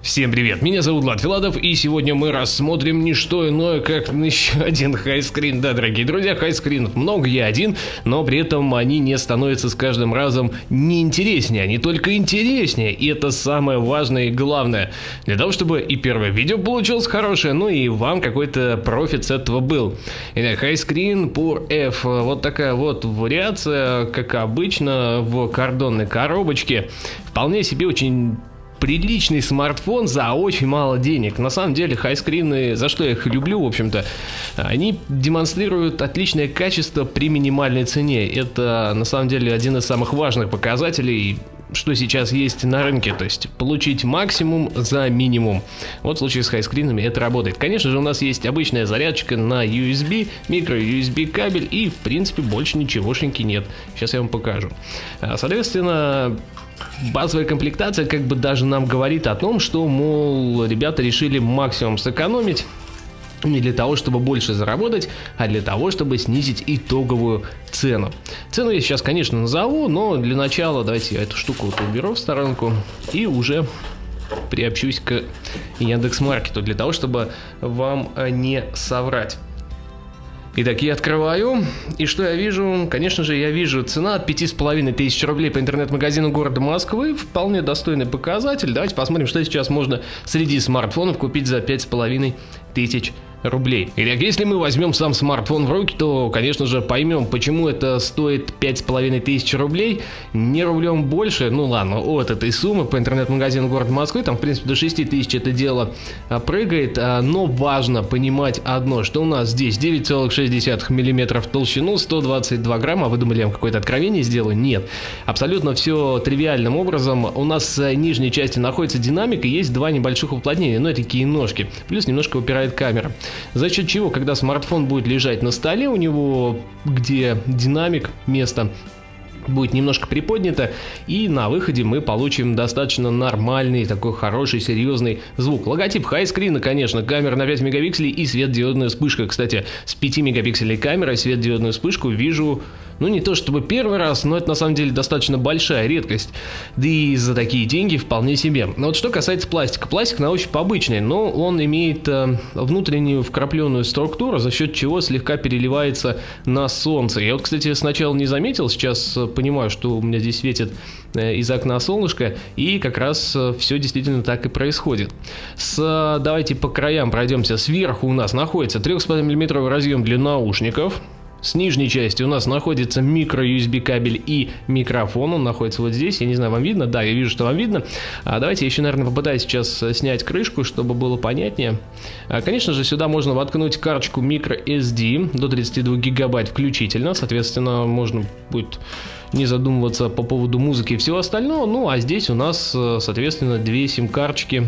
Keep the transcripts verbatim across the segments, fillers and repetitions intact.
Всем привет, меня зовут Влад Филатов, и сегодня мы рассмотрим не что иное, как еще один хайскрин. Да, дорогие друзья, хайскринов много, я один, но при этом они не становятся с каждым разом не интереснее, они только интереснее, и это самое важное и главное. Для того, чтобы и первое видео получилось хорошее, ну и вам какой-то профит с этого был. Итак, хайскрин пур эф, вот такая вот вариация, как обычно, в картонной коробочке. Вполне себе очень приличный смартфон за очень мало денег. На самом деле, хайскрины, за что я их люблю, в общем-то, они демонстрируют отличное качество при минимальной цене. Это, на самом деле, один из самых важных показателей, что сейчас есть на рынке, то есть получить максимум за минимум. Вот в случае с хайскринами это работает. Конечно же, у нас есть обычная зарядочка на ю эс би, микро-ю эс би кабель, и, в принципе, больше ничегошеньки нет. Сейчас я вам покажу. Соответственно, базовая комплектация как бы даже нам говорит о том, что, мол, ребята решили максимум сэкономить не для того, чтобы больше заработать, а для того, чтобы снизить итоговую цену. Цену я сейчас, конечно, назову, но для начала давайте я эту штуку вот уберу в сторонку и уже приобщусь к Яндекс.Маркету, для того, чтобы вам не соврать. Итак, я открываю, и что я вижу? Конечно же, я вижу цена от пяти с половиной тысяч рублей по интернет-магазину города Москвы. Вполне достойный показатель. Давайте посмотрим, что сейчас можно среди смартфонов купить за пять с половиной тысяч рублей. Итак, если мы возьмем сам смартфон в руки, то, конечно же, поймем, почему это стоит пять с половиной тысяч рублей, не рублем больше. Ну ладно, от этой суммы по интернет-магазину города Москвы, там, в принципе, до шести тысяч это дело прыгает, но важно понимать одно, что у нас здесь девять целых шесть десятых миллиметра в толщину, сто двадцать два грамма. Вы думали, я вам какое-то откровение сделаю? Нет. Абсолютно все тривиальным образом. У нас в нижней части находится динамик, и есть два небольших уплотнения, но это такие ножки. Плюс немножко упирает камера. За счет чего, когда смартфон будет лежать на столе, у него, где динамик, место будет немножко приподнято, и на выходе мы получим достаточно нормальный, такой хороший, серьезный звук. Логотип хайскрина, конечно, камера на пять мегапикселей и светодиодная вспышка. Кстати, с пяти мегапиксельной камерой светодиодную вспышку вижу, ну, не то чтобы первый раз, но это на самом деле достаточно большая редкость. Да и за такие деньги вполне себе. Но вот что касается пластика. Пластик на ощупь обычный, но он имеет э, внутреннюю вкрапленную структуру, за счет чего слегка переливается на солнце. Я вот, кстати, сначала не заметил, сейчас понимаю, что у меня здесь светит э, из окна солнышко, и как раз э, все действительно так и происходит. С, давайте по краям пройдемся. Сверху у нас находится три с половиной миллиметровый разъем для наушников. С нижней части у нас находится микро-ю эс би кабель и микрофон. Он находится вот здесь. Я не знаю, вам видно? Да, я вижу, что вам видно. А давайте я еще, наверное, попытаюсь сейчас снять крышку, чтобы было понятнее. А, конечно же, сюда можно воткнуть карточку микро эс ди до тридцати двух гигабайт включительно. Соответственно, можно будет не задумываться по поводу музыки и всего остального. Ну, а здесь у нас, соответственно, две сим-карточки.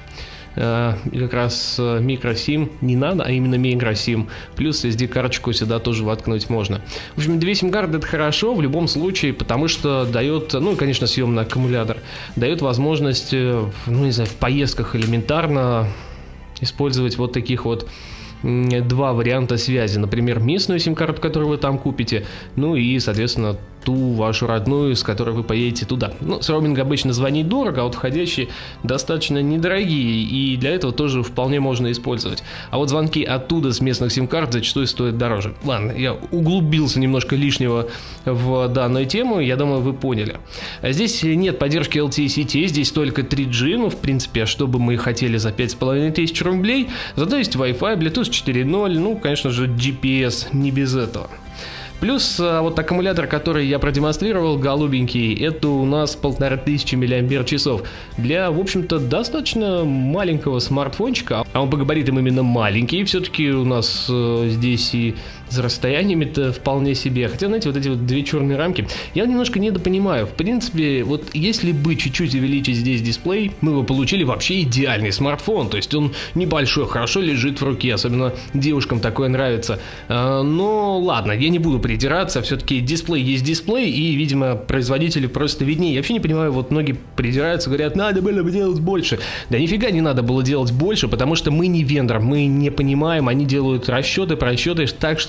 Как раз микросим не надо, а именно микросим. Плюс эс ди-карточку сюда тоже воткнуть можно. В общем, две сим-карты это хорошо в любом случае, потому что дает, ну и, конечно, съемный аккумулятор, дает возможность, ну не знаю, в поездках элементарно использовать вот таких вот два варианта связи. Например, местную сим-карту, которую вы там купите, ну и, соответственно, ту вашу родную, с которой вы поедете туда. Ну, с роуминга обычно звонить дорого, а вот входящие достаточно недорогие, и для этого тоже вполне можно использовать. А вот звонки оттуда с местных сим-карт зачастую стоят дороже. Ладно, я углубился немножко лишнего в данную тему, я думаю, вы поняли. Здесь нет поддержки эл ти и сетей, здесь только три джи, ну, в принципе, что бы мы хотели за пять с половиной тысяч рублей. Зато есть Wi-Fi, Bluetooth четыре ноль, ну, конечно же, джи пи эс, не без этого. Плюс вот аккумулятор, который я продемонстрировал, голубенький, это у нас полторы тысячи миллиампер-часов. Для, в общем-то, достаточно маленького смартфончика. А он по габаритам именно маленький. Все-таки у нас э, здесь и с расстояниями-то вполне себе. Хотя, знаете, вот эти вот две черные рамки, я немножко недопонимаю. В принципе, вот если бы чуть-чуть увеличить здесь дисплей, мы бы получили вообще идеальный смартфон. То есть он небольшой, хорошо лежит в руке. Особенно девушкам такое нравится. А, но ладно, я не буду придираться, все-таки дисплей есть дисплей, и, видимо, производители просто виднее. Я вообще не понимаю, вот многие придираются, говорят, надо было бы делать больше. Да нифига не надо было делать больше, потому что мы не вендор, мы не понимаем, они делают расчеты, просчеты так, чтобы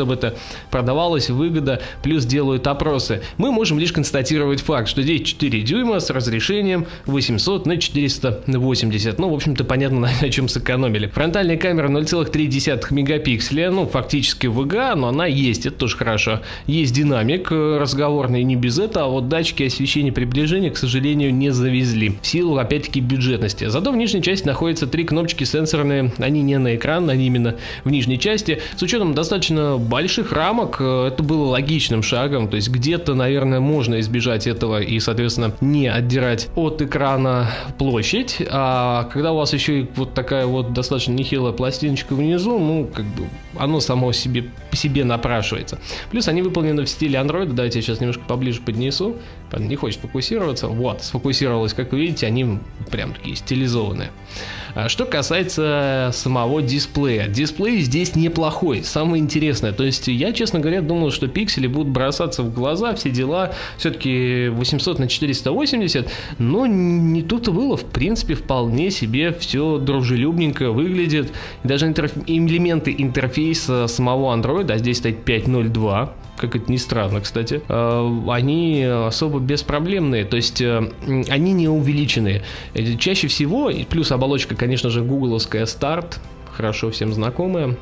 чтобы это продавалось, выгода, плюс делают опросы. Мы можем лишь констатировать факт, что здесь четыре дюйма с разрешением восемьсот на четыреста восемьдесят. Ну, в общем-то, понятно, на чем сэкономили. Фронтальная камера ноль целых три десятых мегапикселя, ну, фактически ви джи эй, но она есть, это тоже хорошо. Есть динамик разговорный, не без этого, а вот датчики освещения приближения, к сожалению, не завезли. В силу, опять-таки, бюджетности. Зато в нижней части находятся три кнопочки сенсорные, они не на экран, они именно в нижней части. С учетом достаточно больших рамок, это было логичным шагом, то есть где-то, наверное, можно избежать этого и, соответственно, не отдирать от экрана площадь, а когда у вас еще и вот такая вот достаточно нехилая пластиночка внизу, ну, как бы, оно само себе, по себе напрашивается. Плюс они выполнены в стиле Android, давайте я сейчас немножко поближе поднесу, не хочет фокусироваться, вот, сфокусировалось, как вы видите, они прям такие стилизованные. Что касается самого дисплея, дисплей здесь неплохой, самое интересное, то есть я, честно говоря, думал, что пиксели будут бросаться в глаза, все дела, все-таки восемьсот на четыреста восемьдесят, но не тут-то было, в принципе, вполне себе все дружелюбненько выглядит, даже интерф... элементы интерфейса самого Android, а здесь стоит пять ноль два, как это ни странно, кстати, они особо беспроблемные, то есть они не увеличенные. Чаще всего, плюс оболочка, конечно же, гугловская Start, хорошо всем знакомая.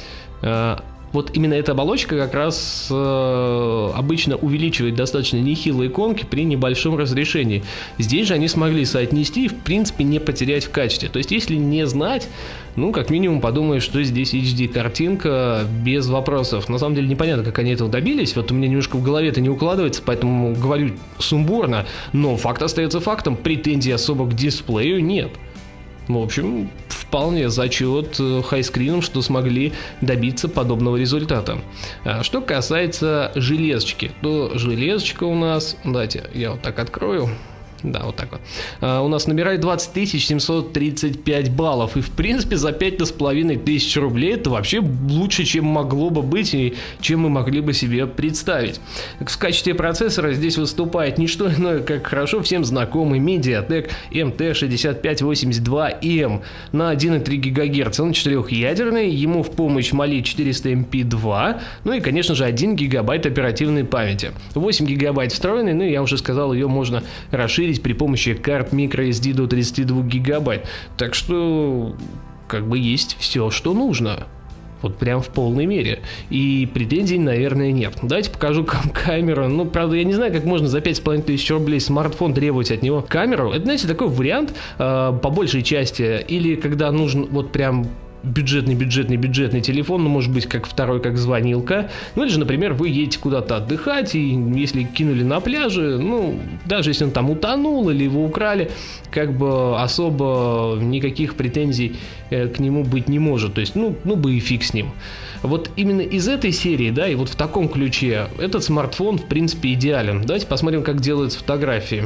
Вот именно эта оболочка как раз э, обычно увеличивает достаточно нехилые иконки при небольшом разрешении. Здесь же они смогли соотнести и, в принципе, не потерять в качестве. То есть, если не знать, ну, как минимум, подумаешь, что здесь эйч ди картинка без вопросов. На самом деле, непонятно, как они этого добились. Вот у меня немножко в голове это не укладывается, поэтому говорю сумбурно. Но факт остается фактом. Претензий особо к дисплею нет. В общем, вполне зачет хайскринам, что смогли добиться подобного результата. Что касается железочки, то железочка у нас, давайте я вот так открою. Да, вот так вот. А, у нас набирает двадцать тысяч семьсот тридцать пять баллов. И, в принципе, за пять с половиной тысяч рублей это вообще лучше, чем могло бы быть и чем мы могли бы себе представить. В качестве процессора здесь выступает не что иное, как хорошо всем знакомый Mediatek эм тэ шестьдесят пять восемьдесят два эм на один и три гигагерца. Он четырехъядерный, ему в помощь Mali четыреста эм пи два, ну и, конечно же, один гигабайт оперативной памяти. восемь гигабайт встроенной, ну, я уже сказал, ее можно расширить при помощи карт microSD до тридцати двух гигабайт. Так что, как бы, есть все, что нужно. Вот прям в полной мере. И претензий, наверное, нет. Давайте покажу камеру. Ну, правда, я не знаю, как можно за пять с половиной тысяч рублей смартфон требовать от него камеру. Это, знаете, такой вариант э, по большей части. Или когда нужен вот прям бюджетный, бюджетный, бюджетный телефон, ну, может быть, как второй, как звонилка. Ну, или же, например, вы едете куда-то отдыхать, и если кинули на пляже, ну, даже если он там утонул или его украли, как бы особо никаких претензий э, к нему быть не может. То есть, ну, ну бы и фиг с ним. Вот именно из этой серии, да, и вот в таком ключе этот смартфон, в принципе, идеален. Давайте посмотрим, как делаются фотографии.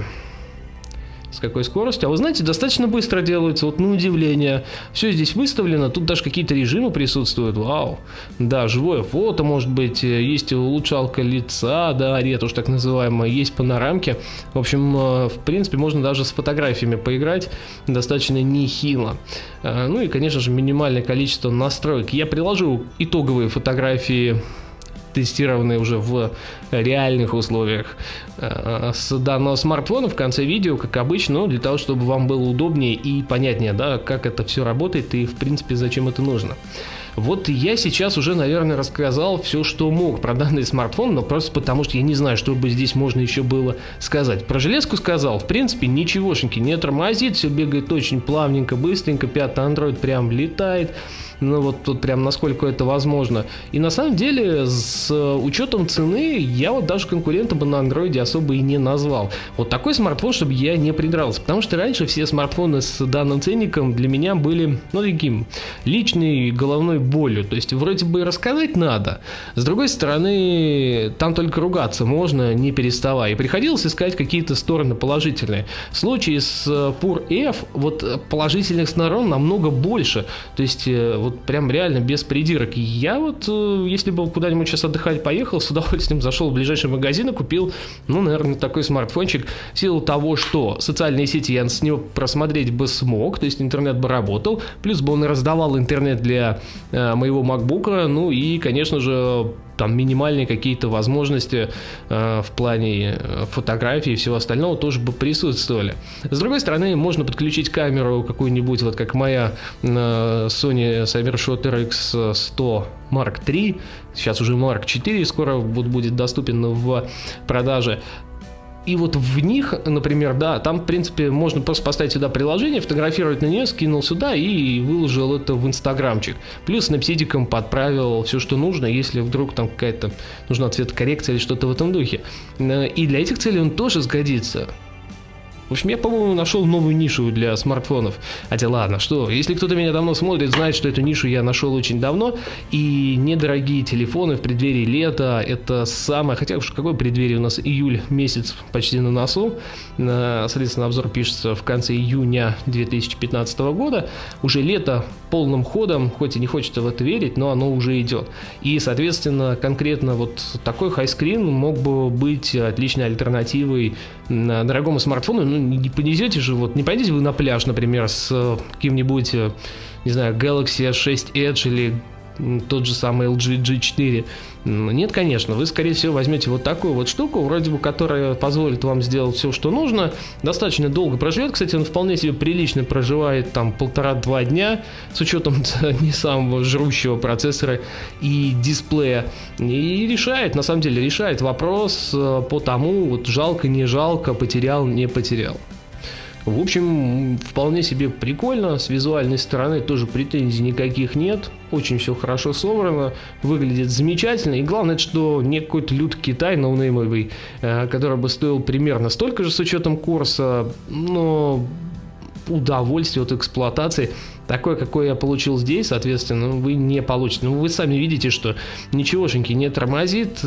С какой скоростью? А вы знаете, достаточно быстро делается, вот на удивление. Все здесь выставлено, тут даже какие-то режимы присутствуют. Вау. Да, живое фото, может быть, есть улучшалка лица, да, ретушь так называемая, есть панорамки. В общем, в принципе, можно даже с фотографиями поиграть достаточно нехило. Ну и, конечно же, минимальное количество настроек. Я приложу итоговые фотографии, тестированные уже в реальных условиях с данного смартфона в конце видео, как обычно, ну, для того, чтобы вам было удобнее и понятнее, да, как это все работает и, в принципе, зачем это нужно. Вот я сейчас уже, наверное, рассказал все, что мог про данный смартфон, но просто потому, что я не знаю, что бы здесь можно еще было сказать. Про железку сказал, в принципе, ничегошеньки не тормозит, все бегает очень плавненько, быстренько, пятый Android прям летает. Ну вот тут прям насколько это возможно. И на самом деле с учетом цены я вот даже конкурента бы на андроиде особо и не назвал. Вот такой смартфон, чтобы я не придрался. Потому что раньше все смартфоны с данным ценником для меня были, ну, таким личной головной болью. То есть вроде бы рассказать надо. С другой стороны, там только ругаться можно, не переставая. И приходилось искать какие-то стороны положительные. В случае с пур эф вот положительных сторон намного больше. То есть вот прям реально без придирок. Я вот, если бы куда-нибудь сейчас отдыхать поехал, с удовольствием зашел в ближайший магазин и купил, ну, наверное, такой смартфончик в силу того, что социальные сети я с него просмотреть бы смог, то есть интернет бы работал, плюс бы он раздавал интернет для э, моего MacBook, ну и, конечно же, там минимальные какие-то возможности э, в плане фотографии и всего остального тоже бы присутствовали. С другой стороны, можно подключить камеру какую-нибудь, вот как моя э, Sony Cybershot эр икс сто марк три, сейчас уже марк четыре скоро вот будет доступен в продаже. И вот в них, например, да, там, в принципе, можно просто поставить сюда приложение, фотографировать на нее, скинул сюда и выложил это в инстаграмчик. Плюс снапсидиком подправил все, что нужно, если вдруг там какая-то нужна цветокоррекция или что-то в этом духе. И для этих целей он тоже сгодится. В общем, я, по-моему, нашел новую нишу для смартфонов. Хотя ладно, что, если кто-то меня давно смотрит, знает, что эту нишу я нашел очень давно. И недорогие телефоны в преддверии лета, это самое... Хотя уж какое преддверие, у нас июль месяц почти на носу. Соответственно, обзор пишется в конце июня две тысячи пятнадцатого года. Уже лето полным ходом, хоть и не хочется в это верить, но оно уже идет. И, соответственно, конкретно вот такой хайскрин мог бы быть отличной альтернативой дорогому смартфону. Ну, не понесете же, вот не пойдете вы на пляж, например, с каким-нибудь, не знаю, Galaxy эс шесть Edge или тот же самый эл джи джи четыре. Нет, конечно, вы, скорее всего, возьмете вот такую вот штуку, вроде бы, которая позволит вам сделать все, что нужно, достаточно долго проживет. Кстати, он вполне себе прилично проживает там полтора-два дня, с учетом не самого жрущего процессора и дисплея. И решает, на самом деле, решает вопрос по тому, вот жалко, не жалко, потерял, не потерял. В общем, вполне себе прикольно, с визуальной стороны тоже претензий никаких нет, очень все хорошо собрано, выглядит замечательно, и главное, что не какой-то лютый Китай ноунеймовый, который бы стоил примерно столько же с учетом курса, но удовольствие от эксплуатации такое, какое я получил здесь, соответственно, вы не получите. Ну, вы сами видите, что ничегошеньки не тормозит,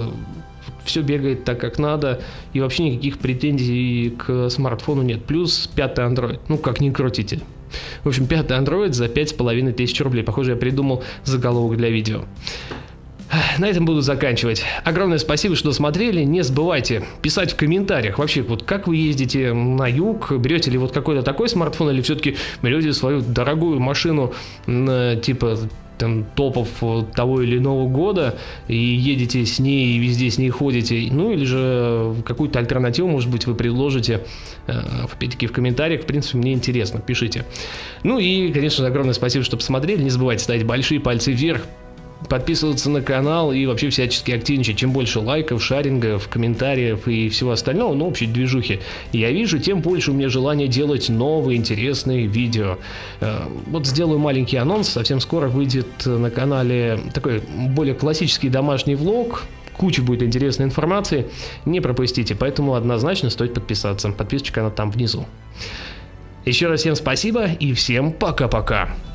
все бегает так, как надо, и вообще никаких претензий к смартфону нет. Плюс пятый Android, ну как ни крутите. В общем, пятый Android за пять с половиной тысяч рублей. Похоже, я придумал заголовок для видео. На этом буду заканчивать. Огромное спасибо, что смотрели. Не забывайте писать в комментариях вообще, вот как вы ездите на юг, берете ли вот какой-то такой смартфон, или все-таки берете свою дорогую машину типа там топов того или иного года и едете с ней и везде с ней ходите, ну или же какую-то альтернативу, может быть, вы предложите, опять-таки, в комментариях. В принципе, мне интересно, пишите. Ну и, конечно, огромное спасибо, что посмотрели. Не забывайте ставить большие пальцы вверх, подписываться на канал и вообще всячески активничать. Чем больше лайков, шарингов, комментариев и всего остального, ну, общей движухи я вижу, тем больше у меня желания делать новые интересные видео. Вот сделаю маленький анонс. Совсем скоро выйдет на канале такой более классический домашний влог. Куча будет интересной информации. Не пропустите, поэтому однозначно стоит подписаться. Подписочка она там внизу. Еще раз всем спасибо и всем пока-пока.